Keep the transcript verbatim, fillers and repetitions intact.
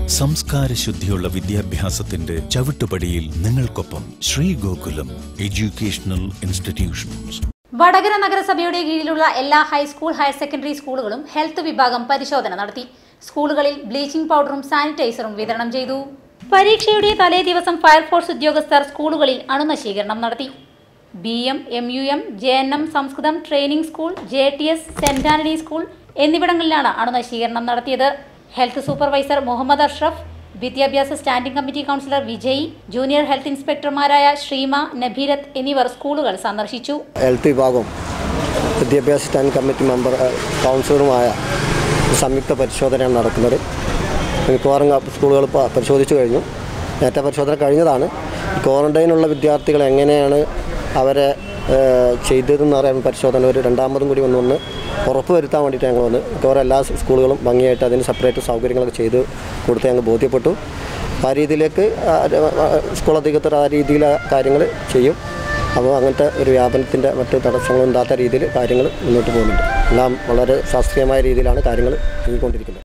സംസ്കാര ശുദ്ധിയുള്ള വിദ്യാഭ്യാസത്തിന്റെ ചവിട്ടുപടിയിൽ നിങ്ങൾക്കൊപ്പം ശ്രീ ഗോകുലം എഡ്യൂക്കേഷണൽ ഇൻസ്റ്റിറ്റ്യൂഷൻസ്. വടകര നഗരസഭയുടെ കീഴിലുള്ള എല്ലാ ഹൈസ്കൂൾ ഹയർ സെക്കൻഡറി സ്കൂളുകളും ഹെൽത്ത് വിഭാഗം പരിശോധന നടത്തി. സ്കൂളുകളിൽ ബ്ലീച്ചിംഗ് പൗഡറും സാനിറ്റൈസറും വിതരണം ചെയ്തു. പരീക്ഷയുടെ തലേ ദിവസം ഫയർഫോഴ്സ് ഉദ്യോഗസ്ഥർ സ്കൂളുകളിൽ അണുനശീകരണം നടത്തി. B M, M U M, J N M സംസ്കൃതം training school, J T S, saint Antony school എന്നിവിടങ്ങളിലാണ് അണുനശീകരണം നടത്തിയത്. ഹെൽത്ത് സൂപ്പർവൈസർ മുഹമ്മദ് അഷ്റഫ്, വിദ്യാഭ്യാസ standing committee councillor Vijay, junior health ഇൻസ്പെക്ടർമാരായ ശ്രീമ, നബീരത്ത് എന്നിവർ സ്കൂളുകൾ സന്ദർശിച്ചു. ഹെൽത്ത് വിഭാഗം വിദ്യാഭ്യാസ സ്റ്റാൻഡിംഗ് കമ്മിറ്റി മെമ്പർ കൗൺസിലറുമായ സംയുക്ത പരിശോധനയാണ് നടക്കുന്നത്. മിക്കവാറും സ്കൂളുകൾ പരിശോധിച്ചു കഴിഞ്ഞു. നേരത്തെ പരിശോധന കഴിഞ്ഞതാണ്. ക്വാറന്റൈനുള്ള വിദ്യാർത്ഥികൾ എങ്ങനെയാണ് അവരെ ചെയ്തതെന്ന് പറയാൻ പരിശോധന ഒരു രണ്ടാമതും കൂടി വന്ന് വന്ന് ഉറപ്പ് വരുത്താൻ വേണ്ടിയിട്ട് ഞങ്ങൾ വന്ന് മിക്കവാറും എല്ലാ സ്കൂളുകളും ഭംഗിയായിട്ട് അതിന് സെപ്പറേറ്റ് സൗകര്യങ്ങളൊക്കെ ചെയ്ത് കൊടുത്ത് ഞങ്ങൾ ബോധ്യപ്പെട്ടു. ആ രീതിയിലേക്ക് സ്കൂൾ അധികൃതർ ആ രീതിയിൽ കാര്യങ്ങൾ ചെയ്യും. അപ്പോൾ അങ്ങനത്തെ ഒരു വ്യാപനത്തിൻ്റെ മറ്റ് തടസ്സങ്ങളുണ്ടാകാത്ത രീതിയിൽ കാര്യങ്ങൾ മുന്നോട്ട് പോകുന്നുണ്ട്. എല്ലാം വളരെ ശാസ്ത്രീയമായ രീതിയിലാണ് കാര്യങ്ങൾ നീങ്ങിക്കൊണ്ടിരിക്കുന്നത്.